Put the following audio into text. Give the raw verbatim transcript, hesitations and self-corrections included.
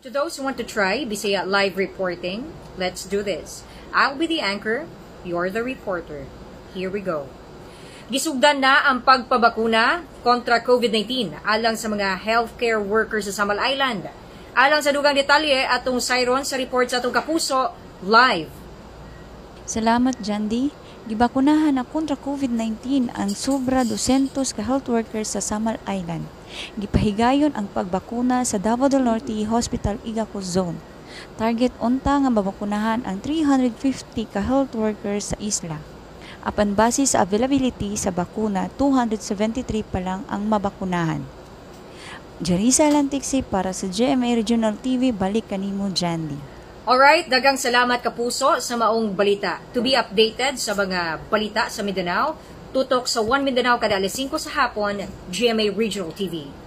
To those who want to try Bisaya live reporting, let's do this. I'll be the anchor, you're the reporter. Here we go. Gisugdan na ang pagpabakuna kontra COVID nineteen alang sa mga healthcare workers sa Samal Island. Alang sa dugang detalye atong Siron sa report sa atong Kapuso live. Salamat, Jandy. Gibakunahan na kontra COVID nineteen ang sobra two hundred ka health workers sa Samal Island. Gipahigayon ang pagbakuna sa Davao del Norte Hospital Igaco Zone. Target unta nga mabakunahan ang three hundred fifty ka health workers sa isla. Apan base sa availability sa bakuna, two hundred seventy-three pa lang ang mabakunahan. Jarisa Lantiksi para sa G M A Regional T V, balik kanimo, Jandy. Alright, dagang salamat Kapuso sa maong balita. To be updated sa mga balita sa Mindanao, tutok sa One Mindanao kada alas singko sa hapon, G M A Regional T V.